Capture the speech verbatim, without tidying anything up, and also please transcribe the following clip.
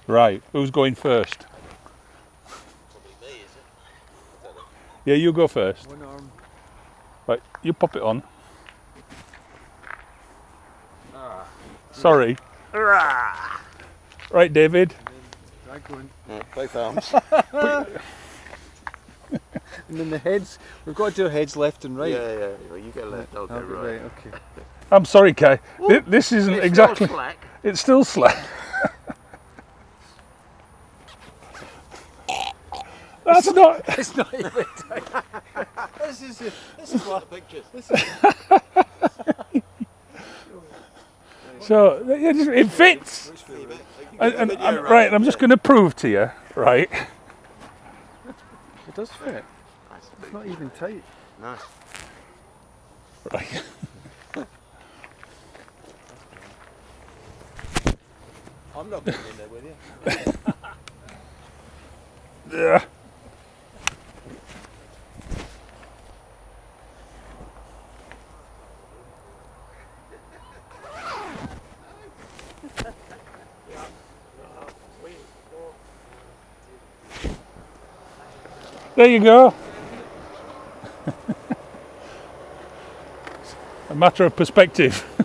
Right, who's going first? Probably me, is it? I don't know. Yeah, you go first. One arm. Right, you pop it on. Ah. Sorry. Right, David. Drag going. Yeah, both arms. And then the heads. We've got to do heads left and right. Yeah, yeah. Well, you go left, I'll go I'll go right. right. Okay. I'm sorry, Kai. Th this isn't It's exactly. still slack. It's still slack. That's not. It's not even. This is a, this is what Pictures. this is. So it just- it fits. And, and, and, right, I'm just going to prove to you, right? It does fit. It's not even tight. Nice. Right. I'm not going in there with you. Yeah. There you go. A matter of perspective.